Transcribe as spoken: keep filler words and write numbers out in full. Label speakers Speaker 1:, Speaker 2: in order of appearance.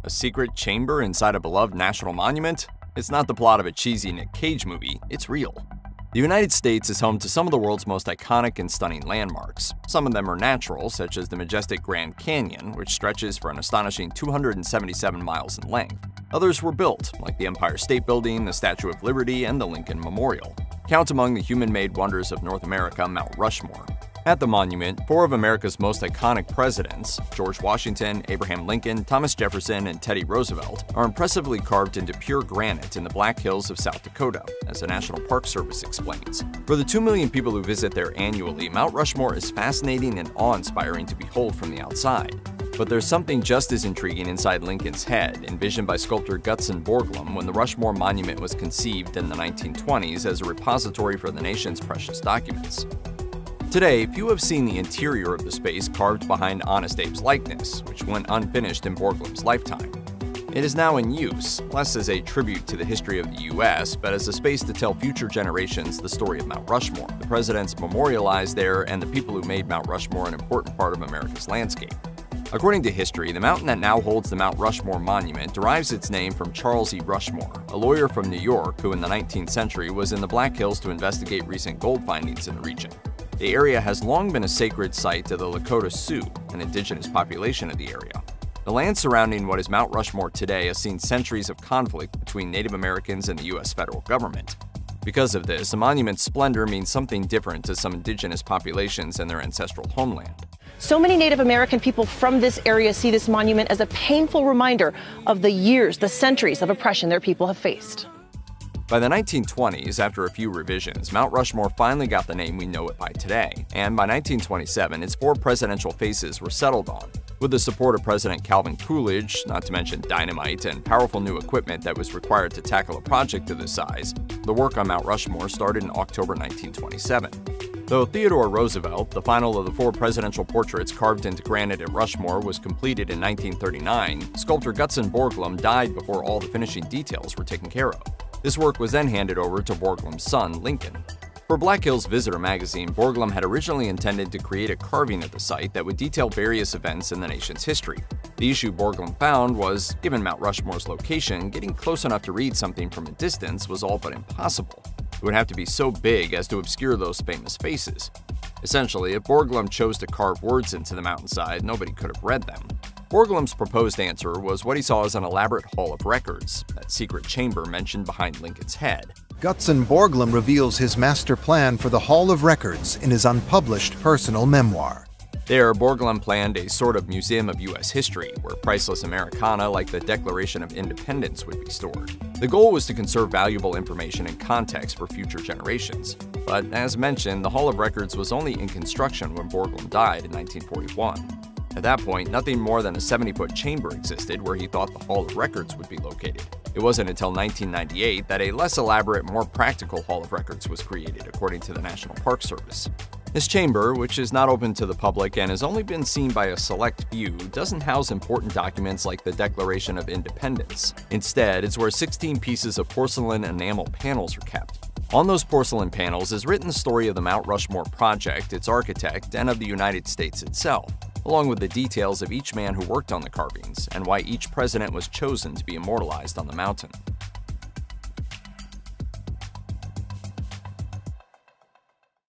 Speaker 1: A secret chamber inside a beloved national monument? It's not the plot of a cheesy Nick Cage movie, it's real. The United States is home to some of the world's most iconic and stunning landmarks. Some of them are natural, such as the majestic Grand Canyon, which stretches for an astonishing two hundred seventy-seven miles in length. Others were built, like the Empire State Building, the Statue of Liberty, and the Lincoln Memorial. Count among the human-made wonders of North America Mount Rushmore. At the monument, four of America's most iconic presidents, George Washington, Abraham Lincoln, Thomas Jefferson, and Teddy Roosevelt, are impressively carved into pure granite in the Black Hills of South Dakota, as the National Park Service explains. For the two million people who visit there annually, Mount Rushmore is fascinating and awe-inspiring to behold from the outside. But there's something just as intriguing inside Lincoln's head, envisioned by sculptor Gutzon Borglum when the Rushmore Monument was conceived in the nineteen twenties as a repository for the nation's precious documents. Today, few have seen the interior of the space carved behind Honest Abe's likeness, which went unfinished in Borglum's lifetime. It is now in use, less as a tribute to the history of the U S, but as a space to tell future generations the story of Mount Rushmore, the presidents memorialized there, and the people who made Mount Rushmore an important part of America's landscape. According to history, the mountain that now holds the Mount Rushmore Monument derives its name from Charles E. Rushmore, a lawyer from New York who in the nineteenth century was in the Black Hills to investigate recent gold findings in the region. The area has long been a sacred site to the Lakota Sioux, an indigenous population of the area. The land surrounding what is Mount Rushmore today has seen centuries of conflict between Native Americans and the U S federal government. Because of this, a monument's splendor means something different to some indigenous populations and their ancestral homeland.
Speaker 2: So many Native American people from this area see this monument as a painful reminder of the years, the centuries of oppression their people have faced.
Speaker 1: By the nineteen twenties, after a few revisions, Mount Rushmore finally got the name we know it by today, and by nineteen twenty-seven, its four presidential faces were settled on. With the support of President Calvin Coolidge, not to mention dynamite and powerful new equipment that was required to tackle a project of this size, the work on Mount Rushmore started in October nineteen twenty-seven. Though Theodore Roosevelt, the final of the four presidential portraits carved into granite at Rushmore, was completed in nineteen thirty-nine, sculptor Gutzon Borglum died before all the finishing details were taken care of. This work was then handed over to Borglum's son, Lincoln. For Black Hills Visitor magazine, Borglum had originally intended to create a carving at the site that would detail various events in the nation's history. The issue Borglum found was, given Mount Rushmore's location, getting close enough to read something from a distance was all but impossible. It would have to be so big as to obscure those famous faces. Essentially, if Borglum chose to carve words into the mountainside, nobody could have read them. Borglum's proposed answer was what he saw as an elaborate hall of records, that secret chamber mentioned behind Lincoln's head.
Speaker 3: Gutzon Borglum reveals his master plan for the Hall of Records in his unpublished personal memoir.
Speaker 1: There, Borglum planned a sort of museum of U S history, where priceless Americana like the Declaration of Independence would be stored. The goal was to conserve valuable information and context for future generations. But as mentioned, the Hall of Records was only in construction when Borglum died in nineteen forty-one. At that point, nothing more than a seventy-foot chamber existed where he thought the Hall of Records would be located. It wasn't until nineteen ninety-eight that a less elaborate, more practical Hall of Records was created, according to the National Park Service. This chamber, which is not open to the public and has only been seen by a select few, doesn't house important documents like the Declaration of Independence. Instead, it's where sixteen pieces of porcelain enamel panels are kept. On those porcelain panels is written the story of the Mount Rushmore project, its architect, and of the United States itself, along with the details of each man who worked on the carvings and why each president was chosen to be immortalized on the mountain.